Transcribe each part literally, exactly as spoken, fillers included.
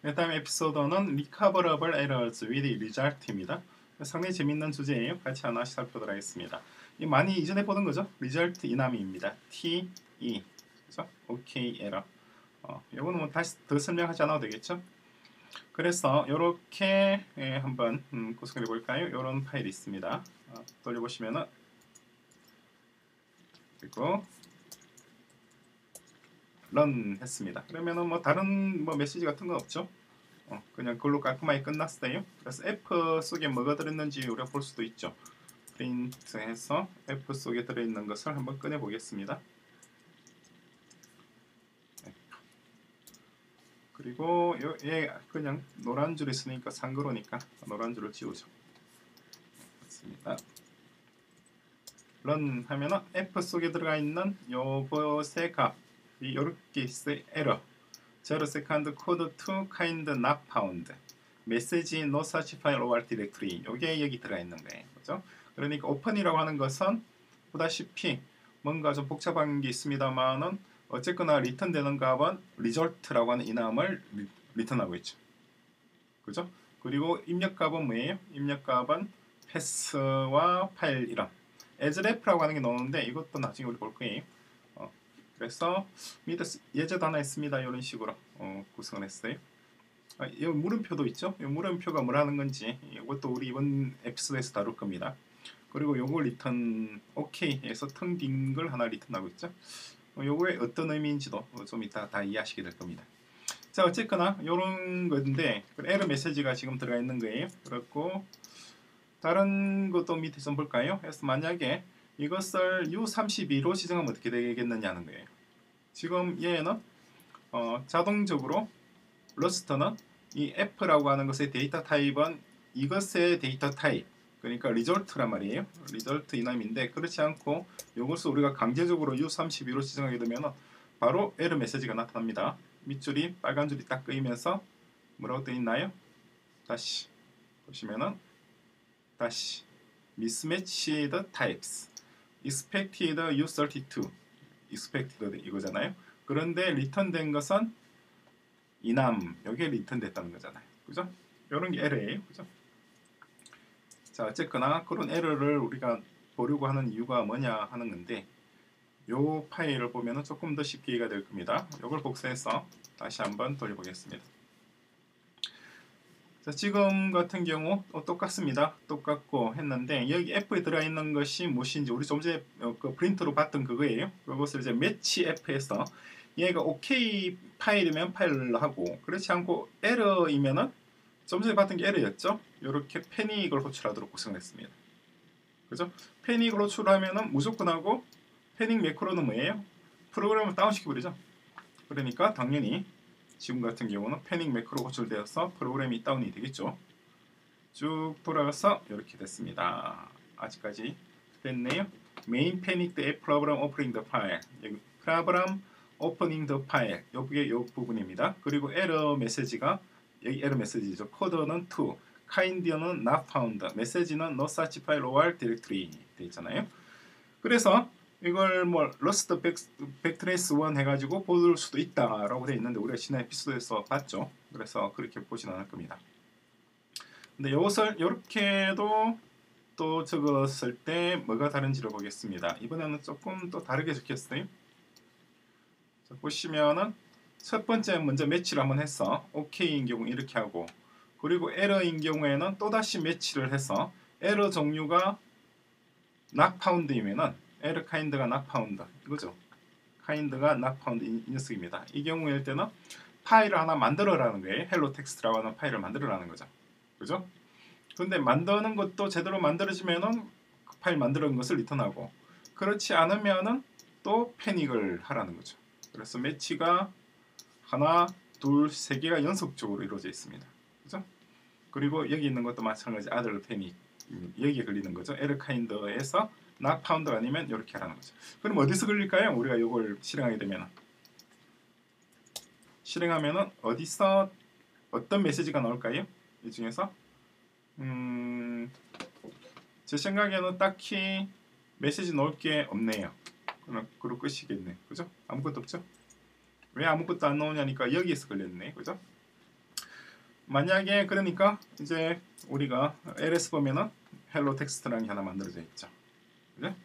다음 에피소드는 Recoverable Errors with Result입니다. 상당히 재밌는 주제예요. 같이 하나씩 살펴보도록 하겠습니다. 이 많이 이전에 보던 거죠. Result 이남입니다. T, E, 그죠? OK, Error. 어, 이거는 뭐 다시 더 설명하지 않아도 되겠죠? 그래서 이렇게 예, 한번 음, 구성해 볼까요? 이런 파일이 있습니다. 어, 돌려보시면은 그리고 런 했습니다. 그러면은 뭐 다른 뭐 메시지 같은 건 없죠? 어, 그냥 그걸로 깔끔하게 끝났어요. 그래서 F 속에 뭐가 들어있는지 우리가 볼 수도 있죠. 프린트해서 F 속에 들어있는 것을 한번 꺼내 보겠습니다. 그리고 요, 얘 그냥 노란 줄 있으니까 상그로니까 노란 줄을 지우죠. 맞습니다. 런 하면은 F 속에 들어가 있는 요것의 값이 이렇게 있어요. 에러 zero second code to kind not found message no such file or directory 요게 여기 들어가 있는 거예요. 그죠? 그러니까 오픈이라고 하는 것은 보다시피 뭔가 좀 복잡한 게 있습니다만은 어쨌거나 리턴 되는 값은 result라고 하는 이남을 리, 리턴하고 있죠. 그죠? 그리고 입력 값은 뭐예요? 입력 값은 패스와 파일 이름 asref라고 하는 게 나오는데 이것도 나중에 우리 볼 거예요. 어, 그래서 밑에 예제도 하나 있습니다. 이런 식으로 어, 구성을 했어요. 아, 이 물음표도 있죠. 이 물음표가 뭐라는 건지 이것도 우리 이번 에피소드에서 다룰 겁니다. 그리고 요걸 리턴 오케이에서 텅 빈 걸 하나 리턴하고 있죠. 어, 요거의 어떤 의미인지도 좀 이따 다 이해하시게 될 겁니다. 자, 어쨌거나 요런 건데 에러 메시지가 지금 들어가 있는 거예요. 그렇고 다른 것도 밑에 좀 볼까요? 그래서 만약에 이것을 유 삼십이로 지정하면 어떻게 되겠느냐는 거예요. 지금 얘는 어, 자동적으로 러스트는 이 F라고 하는 것의 데이터 타입은 이것의 데이터 타입 그러니까 result란 말이에요. result 이남인데 그렇지 않고 이것을 우리가 강제적으로 유 삼십이로 지정하게 되면 바로 에러 메시지가 나타납니다. 밑줄이 빨간 줄이 딱 끄이면서 뭐라고 되어 있나요? 다시 보시면은 다시 mismatched types expected 유 삼십이 expected 이거잖아요. 그런데 리턴된 것은 이남 여기에 리턴됐다는 거잖아요. 그죠? 이런 게 에러예요. 그죠? 자, 어쨌거나 그런 에러를 우리가 보려고 하는 이유가 뭐냐 하는 건데 요 파일을 보면은 조금 더 쉽게 이해가 될 겁니다. 요걸 복사해서 다시 한번 돌려보겠습니다. 자, 지금 같은 경우 똑같습니다. 똑같고 했는데 여기 F에 들어있는 것이 무엇인지 우리 좀 전에 그 프린트로 봤던 그거예요. 그것을 이제 매치 F에서 얘가 OK 파일이면 파일로 하고 그렇지 않고 에러이면은 좀 전에 봤던 게 에러였죠. 이렇게 패닉을 호출하도록 구성을 했습니다. 그죠? 패닉을 호출하면은 무조건 하고 패닉 매크로는 뭐예요? 프로그램을 다운시켜버리죠. 그러니까 당연히 지금 같은 경우는 패닉 매크로 호출되어서 프로그램이 다운이 되겠죠. 쭉 돌아가서 이렇게 됐습니다. 아직까지 됐네요. main panic the problem opening the file. 여기 problem opening the file. 여기에 이 부분입니다. 그리고 에러 메시지가 여기 에러 메시지죠. 코드는 to, kind는 not found, 메시지는 no such file or directory 되어 있잖아요. 그래서 이걸 뭐 러스트 백트레이스 일 해가지고 볼 수도 있다라고 되어 있는데 우리가 지난 에피소드에서 봤죠. 그래서 그렇게 보진 않을 겁니다. 근데 이것을 이렇게도 또 적었을 때 뭐가 다른지를 보겠습니다. 이번에는 조금 또 다르게 적혔어요. 자, 보시면은 첫 번째 먼저 매치를 한번 해서 OK인 경우 이렇게 하고 그리고 에러인 경우에는 또다시 매치를 해서 에러 종류가 not found이면은 에러 카인드가 not found 이거죠. 카인드가 not found 이, 이 녀석입니다. 이 경우일 때는 파일을 하나 만들어라는 거예요. 헬로 텍스트라고 하는 파일을 만들어라는 거죠. 그죠? 근데 만드는 것도 제대로 만들어지면은 그 파일 만드는 것을 리턴하고 그렇지 않으면은 또 패닉을 하라는 거죠. 그래서 매치가 하나, 둘, 세 개가 연속적으로 이루어져 있습니다. 그죠? 그리고 여기 있는 것도 마찬가지 아들 패닉 여기에 걸리는 거죠. 에러 카인드에서 not found 아니면 이렇게 하라는 거죠. 그럼 어디서 걸릴까요? 우리가 이걸 실행하게 되면 실행하면은 어디서 어떤 메시지가 나올까요? 이 중에서 음, 제 생각에는 딱히 메시지 넣을 게 없네요. 그럼 그럴 것이겠네. 그죠? 아무것도 없죠? 왜 아무것도 안 나오냐니까 여기에서 걸렸네. 그죠? 만약에 그러니까 이제 우리가 엘에스 보면은 헬로 텍스트라는 게 하나 만들어져 있죠. 그죠?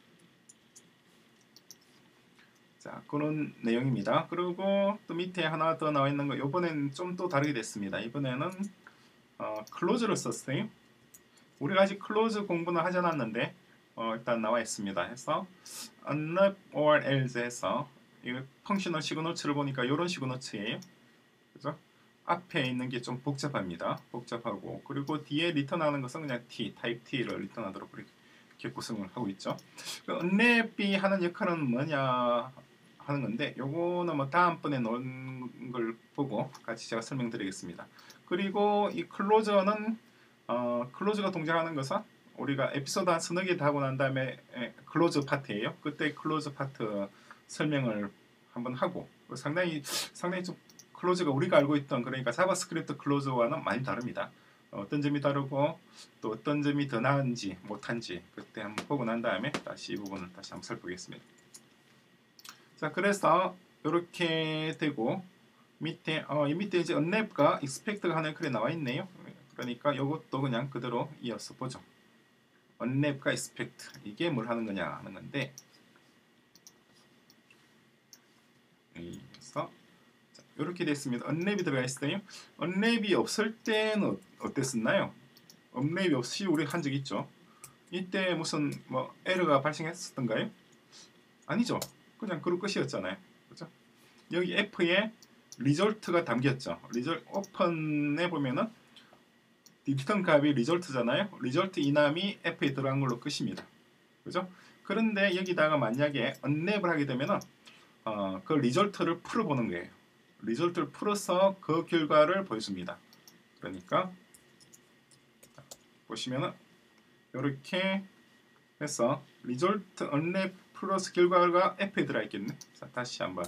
자, 그런 내용입니다. 그리고 또 밑에 하나 더 나와 있는 거, 이번엔 좀 또 다르게 됐습니다. 이번에는 어, 클로즈를 썼어요. 우리가 아직 클로즈 공부는 하지 않았는데 어, 일단 나와 있습니다. 해서 unwrap or else 해서 이 펑셔널 시그너처를 보니까 이런 시그너처예요. 그죠? 앞에 있는 게 좀 복잡합니다. 복잡하고 그리고 뒤에 리턴하는 것은 그냥 t, 타입 t를 리턴하도록 그렇게 구성을 하고 있죠. 그 unwrap이 하는 역할은 뭐냐 하는 건데 요거는 뭐 다음번에 놓은 걸 보고 같이 제가 설명드리겠습니다. 그리고 이 클로저는 어, 클로즈가 동작하는 것은 우리가 에피소드 한 서너 개 다 하고 난 다음에 에, 클로즈 파트예요. 그때 클로즈 파트 설명을 한번 하고 상당히 상당히 좀 클로즈가 우리가 알고 있던 그러니까 자바스크립트 클로즈와는 많이 다릅니다. 어떤 점이 다르고 또 어떤 점이 더 나은지 못한지 그때 한번 보고 난 다음에 다시 이 부분을 다시 한번 살펴보겠습니다. 자, 그래서 이렇게 되고 밑에 어, 이 밑에 이제 unwrap과 expect가 하나 글에 나와 있네요. 그러니까 이것도 그냥 그대로 이어서 보죠. unwrap과 expect 이게 뭘 하는 거냐 하는 건데 그래서 이렇게 됐습니다. unwrap이 들어가 있어요. unwrap이 없을 때는 어땠었나요? unwrap이 없이 우리 한 적 있죠. 이때 무슨 뭐 에러가 발생했었던가요? 아니죠. 그냥 그럴 것이었잖아요. 그죠? 여기 F에 리졸트가 담겼죠. 리졸 오픈해 보면은 리턴 값이 리졸트잖아요. 리졸트 이남이 F에 들어간 걸로 끝입니다. 그죠? 그런데 여기다가 만약에 unwrap을 하게 되면은 어, 그 리졸트를 풀어보는 거예요. 리졸트를 풀어서 그 결과를 보여줍니다. 그러니까 보시면은 이렇게 해서 리졸트 unwrap 플러스 결과가 F에 들어 있겠네. 자, 다시 한번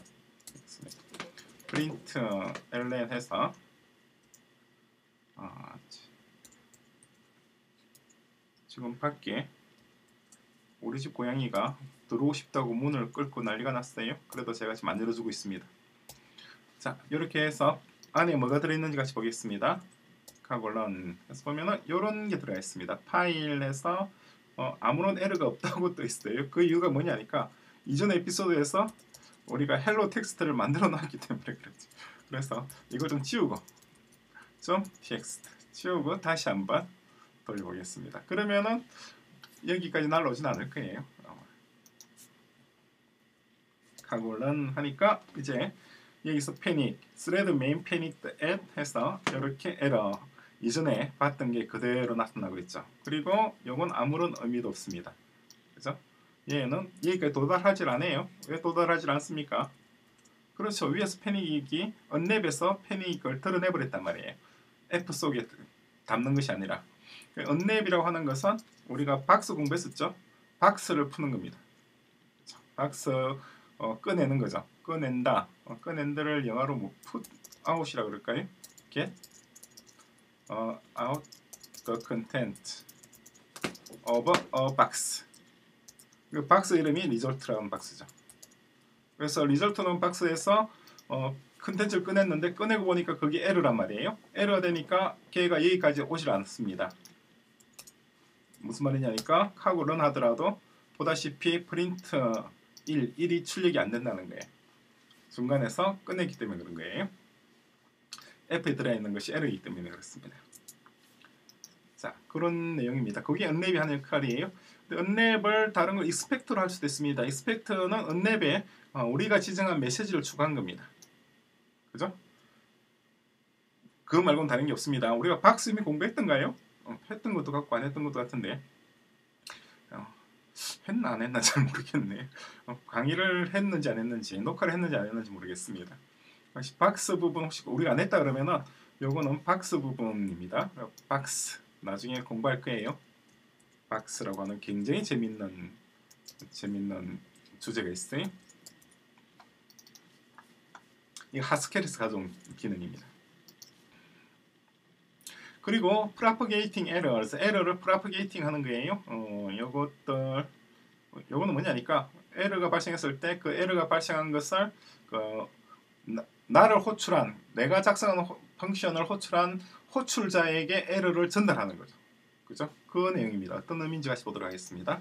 프린트 ln 해서 아, 지금 밖에 우리 집 고양이가 들어오고 싶다고 문을 끌고 난리가 났어요. 그래도 제가 지금 안 열어주고 있습니다. 자, 이렇게 해서 안에 뭐가 들어있는지 같이 보겠습니다. 카골런 해서 보면은 이런 게 들어가 있습니다. 파일에서 어, 아무런 에러가 없다고 떠 있어요. 그 이유가 뭐냐니까 이전 에피소드에서 우리가 헬로 텍스트를 만들어 놨기 때문에 그렇지. 그래서 이걸 좀 지우고 좀 txt 지우고 다시 한번 돌려보겠습니다. 그러면은 여기까지 날라오진 않을 거예요. 카골런 하니까 이제 여기서 패닉, thread main panicked at 해서 이렇게 에러 이전에 봤던 게 그대로 나타나고 있죠. 그리고 이건 아무런 의미도 없습니다. 그죠? 얘는 여기까지 도달하질 않아요. 왜 도달하질 않습니까? 그렇죠. 위에서 패닉이 unwrap에서 패닉을 드러내버렸단 말이에요. F 속에 담는 것이 아니라 unwrap이라고 하는 것은 우리가 박스 공부했었죠. 박스를 푸는 겁니다. 박스 어, 꺼내는 거죠. 꺼낸다. 어, 꺼낸다를 영어로 뭐 put out이라고 그럴까요? get 어, out the content of a box. 그 박스 이름이 리졸트라는 박스죠. 그래서 리졸트는 박스에서 어, 컨텐츠를 꺼냈는데 꺼내고 보니까 그게 에러란 말이에요. 에러가 되니까 걔가 여기까지 오질 않습니다. 무슨 말이냐니까 하고 런 하더라도 보다시피 프린트 일, 일이 출력이 안 된다는 거예요. 중간에서 꺼냈기 때문에 그런 거예요. F에 들어있는 것이 에러이기 때문에 그렇습니다. 자, 그런 내용입니다. 그게 unwrap이 하는 역할이에요. unwrap을 다른 걸 expect로 할 수도 있습니다. expect는 unwrap에 어, 우리가 지정한 메시지를 추가한 겁니다. 그죠? 그거 말고는 다른 게 없습니다. 우리가 박스 이미 공부했던가요? 어, 했던 것도 같고 안 했던 것도 같은데 어, 했나 안 했나 잘 모르겠네. 어, 강의를 했는지 안 했는지 녹화를 했는지 안 했는지 모르겠습니다. 혹시 박스 부분 혹시 우리가 안 했다 그러면은 요거는 박스 부분입니다. 박스 나중에 공부할 거예요. 박스라고 하는 굉장히 재밌는 재밌는 주제가 있어요. 이 하스켈에서 가져온 기능입니다. 그리고 propagating errors, 에러를 propagating 하는 거예요. 어, 요것들 요거는 뭐냐니까 에러가 발생했을 때 그 에러가 발생한 것을 그 나, 나를 호출한 내가 작성한 호, 펑션을 호출한 호출자에게 에러를 전달하는 거죠. 그죠? 그 내용입니다. 어떤 의미인지 같이 보도록 하겠습니다.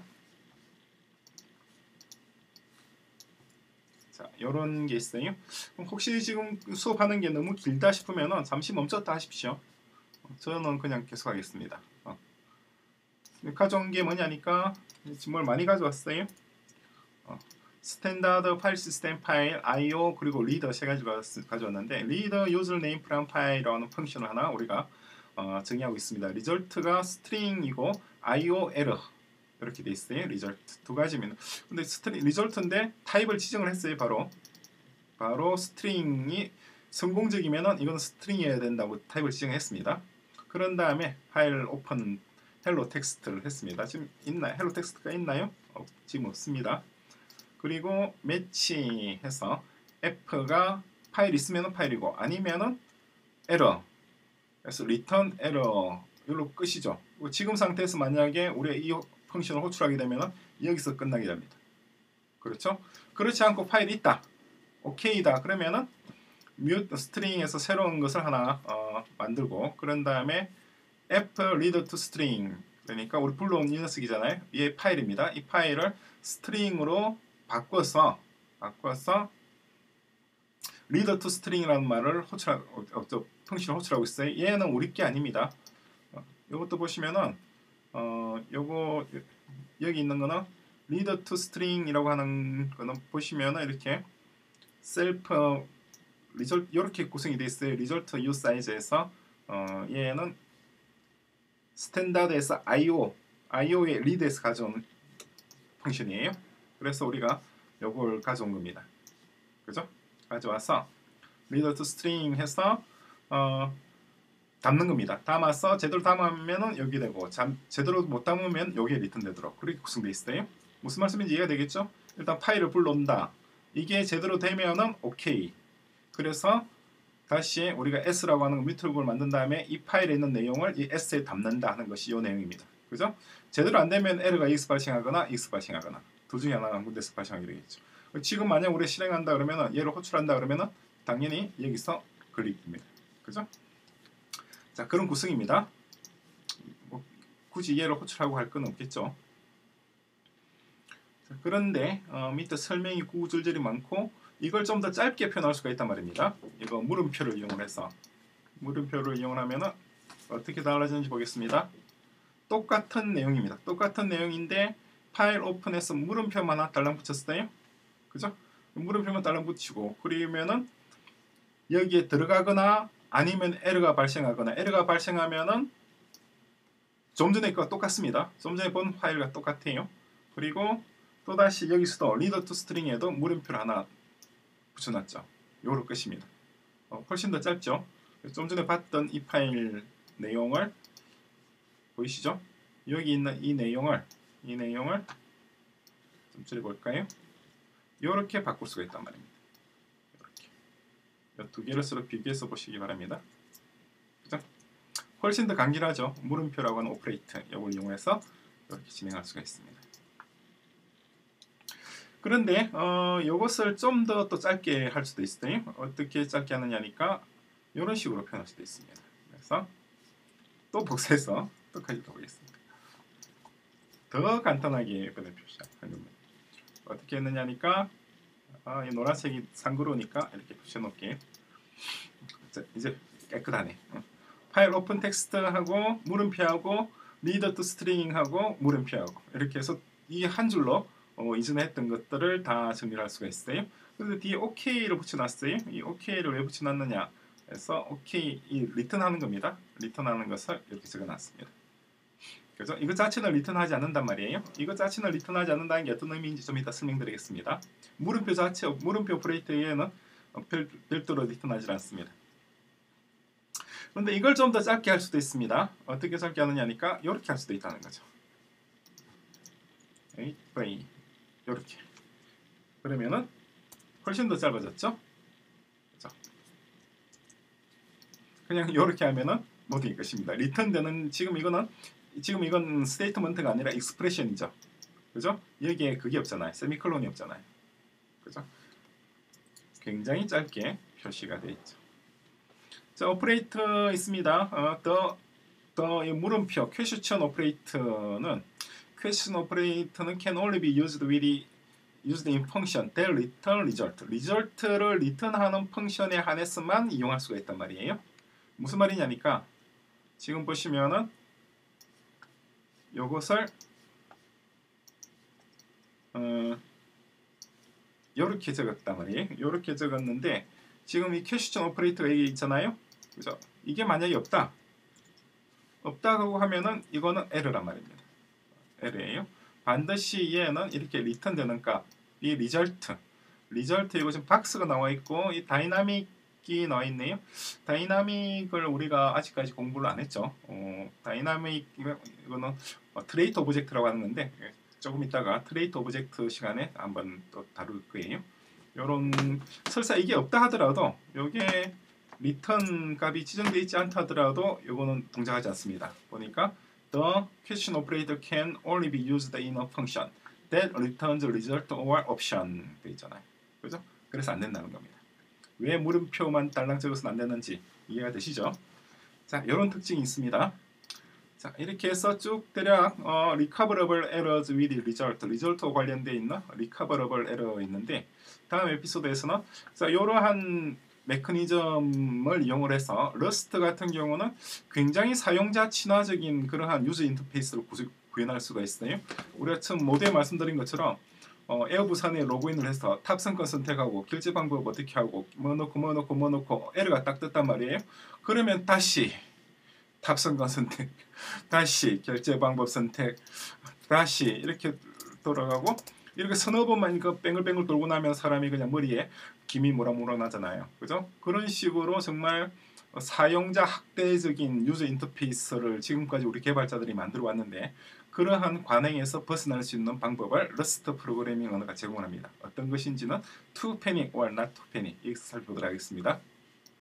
자, 요런 게 있어요. 혹시 지금 수업하는 게 너무 길다 싶으면 잠시 멈췄다 하십시오. 저는 그냥 계속 하겠습니다. 어. 가져온 게 뭐냐니까 지금 뭘 많이 가져왔어요. 어. 스탠다드 파일 시스템 파일 아이오 그리고 리더 세 가지 가져왔는데 리더 유저 네임 프람 파일이라는 펑션을 하나 우리가 어, 정의하고 있습니다. 리절트가 스트링이고 아이오 에러 이렇게 돼 있어요. 리절트 두 가지입니다. 근데 스트링 리절트인데 타입을 지정을 했어요. 바로 바로 스트링이 성공적이면은 이건 스트링이어야 된다고 타입을 지정했습니다. 그런 다음에 파일 오픈 헬로 텍스트를 했습니다. 지금 있나요? 헬로 텍스트가 있나요? 어, 지금 없습니다. 그리고 매치해서 f가 파일 있으면은 파일이고 아니면은 에러. 그래서 return error 이걸로 끝이죠. 지금 상태에서 만약에 우리가 이 펑션을 호출하게 되면은 여기서 끝나게 됩니다. 그렇죠? 그렇지 않고 파일이 있다. 오케이다. 그러면은 mute string에서 새로운 것을 하나 어, 만들고 그런 다음에 f read to string 그러니까 우리 불러온 이 녀석이잖아요. 얘 파일입니다. 이 파일을 스트링으로 바꿔서 바꿔서 read to string이라는 말을 호출하 어, 저 펑션을 호출하고 있어요. 얘는 우리 게 아닙니다. 어, 이것도 보시면은 어 요거 여기 있는 거는 read to string이라고 하는 거는 보시면은 이렇게 self result 이렇게 구성이 되어 있어요. result u size에서 어 얘는 스탠다드에서 아이오 아이오의 read에서 가져온 펑션이에요. 그래서 우리가 요걸 가져온 겁니다. 그죠? 가져와서 read to string 해서 어, 담는 겁니다. 담아서 제대로 담으면은 여기 되고 잠, 제대로 못 담으면 여기에 리턴 되도록 그렇게 구성되어 있어요. 무슨 말씀인지 이해가 되겠죠? 일단 파일을 불러온다. 이게 제대로 되면은 오케이. 그래서 다시 우리가 s라고 하는 뮤트를 만든 다음에 이 파일에 있는 내용을 이 s에 담는다 하는 것이 이 내용입니다. 그죠? 제대로 안 되면 에러가 x 발생하거나 x 발생하거나 둘 중에 하나가 한 군데서 발생하게 되겠죠. 지금 만약 우리 실행한다 그러면은 얘를 호출한다 그러면은 당연히 여기서 클릭입니다. 그죠? 자, 그런 구성입니다. 뭐 굳이 얘를 호출하고 할 건 없겠죠. 자, 그런데 어, 밑에 설명이 구구절절이 많고 이걸 좀 더 짧게 표현할 수가 있단 말입니다. 이거 물음표를 이용해서 물음표를 이용하면은 어떻게 달라지는지 보겠습니다. 똑같은 내용입니다. 똑같은 내용인데 파일 오픈해서 물음표만 하나 달랑 붙였어요. 그죠? 물음표만 달랑 붙이고 그러면은 여기에 들어가거나 아니면 에러가 발생하거나 에러가 발생하면은 좀 전에 거와 똑같습니다. 좀 전에 본 파일과 똑같아요. 그리고 또다시 여기서도 read to string에도 물음표를 하나 붙여놨죠. 요로 끝입니다. 어, 훨씬 더 짧죠. 좀 전에 봤던 이 파일 내용을 보이시죠? 여기 있는 이 내용을 이 내용을 좀 줄여볼까요? 요렇게 바꿀 수가 있단 말입니다. 두 개를 서로 비교해서 보시기 바랍니다. 그죠? 훨씬 더 간결하죠. 물음표라고 하는 오퍼레이터 이걸 이용해서 이렇게 진행할 수가 있습니다. 그런데 어, 이것을 좀 더 또 짧게 할 수도 있어요. 어떻게 짧게 하느냐니까 이런 식으로 표현할 수도 있습니다. 그래서 또 복사해서 또 가지고 보겠습니다. 더 간단하게 표현을 표시하는 겁니다. 어떻게 했느냐니까 아, 이 노란색이 상그러우니까 이렇게 붙여놓을게요. 자, 이제 깨끗하네. 파일 오픈 텍스트하고 물음표하고 리더 투 스트링하고 물음표하고 이렇게 해서 이 한 줄로 어, 이전에 했던 것들을 다 정리할 수가 있어요. 그래서 뒤에 OK를 붙여놨어요. 이 OK를 왜 붙여놨느냐 해서 OK 이 리턴하는 겁니다. 리턴하는 것을 이렇게 적어놨습니다. 그래서 이것 자체는 리턴하지 않는단 말이에요. 이것 자체는 리턴하지 않는다는 게 어떤 의미인지 좀 이따 설명드리겠습니다. 물음표 자체, 물음표 오퍼레이터에는 별, 별도로 리턴하지 않습니다. 그런데 이걸 좀 더 짧게 할 수도 있습니다. 어떻게 짧게 하느냐니까 이렇게 할 수도 있다는 거죠. 에이, 이렇게. 그러면은 훨씬 더 짧아졌죠? 그렇죠? 그냥 이렇게 하면은 모든 것입니다. 리턴되는 지금 이거는 지금 이건 스테이트먼트가 아니라 익스프레션이죠. 그죠? 여기에 그게 없잖아요. 세미콜론이 없잖아요. 그죠? 굉장히 짧게 표시가 되어 있죠. 자, 오퍼레이터 있습니다. 어, 더, 더 이 물음표 퀘스천 오퍼레이터는 퀘스천 오퍼레이터는 can only be used with used in function that return result. 리절트를 리턴하는 펑션에 한해서만 이용할 수가 있단 말이에요. 무슨 말이냐니까 지금 보시면은 요것을 어, 요렇게 적었단 말이에요. 요렇게 적었는데 지금 이 퀘스천 오퍼레이터가 이게 있잖아요. 그죠? 이게 만약에 없다. 없다고 하면은 이거는 에러란 말입니다. 에러예요. 반드시 얘는 이렇게 리턴되는 값, 이 리절트, 리절트 이거 지금 박스가 나와 있고 이 다이나믹이 나와 있네요. 다이나믹을 우리가 아직까지 공부를 안 했죠. 어, 다이나믹 이거는 어, 트레이트 오브젝트라고 하는 건데 조금 이따가 트레이트 오브젝트 시간에 한번 또 다룰 거예요. 요런 설사 이게 없다 하더라도 요게 리턴 값이 지정되어 있지 않다 하더라도 요거는 동작하지 않습니다. 보니까 The question operator can only be used in a function that returns result or option 돼 있잖아요. 그죠? 그래서 안 된다는 겁니다. 왜 물음표만 달랑 적어서는 안 되는지 이해가 되시죠? 자, 이런 특징이 있습니다. 자, 이렇게 해서 쭉 대략 어, recoverable errors with result, result와 관련되어 있는 recoverable error 있는데 다음 에피소드에서는 자, 이러한 메커니즘을 이용을 해서 러스트 같은 경우는 굉장히 사용자 친화적인 그러한 유저 인터페이스를 구현할 수가 있어요. 우리가 처음 모두에 말씀드린 것처럼 어, 에어부산에 로그인을 해서 탑승권 선택하고 결제 방법 어떻게 하고 뭐 넣고 뭐 넣고 뭐 넣고 에러가 딱 떴단 말이에요. 그러면 다시 탑승권 선택, 다시 결제 방법 선택, 다시 이렇게 돌아가고 이렇게 서너 번만 이거 뱅글뱅글 돌고 나면 사람이 그냥 머리에 김이 모락모락 나잖아요. 그죠? 그런 식으로 정말 사용자 학대적인 유저 인터페이스를 지금까지 우리 개발자들이 만들어 왔는데 그러한 관행에서 벗어날 수 있는 방법을 러스트 프로그래밍 언어가 제공합니다. 어떤 것인지는 to panic or not to panic 여기서 살펴보도록 하겠습니다.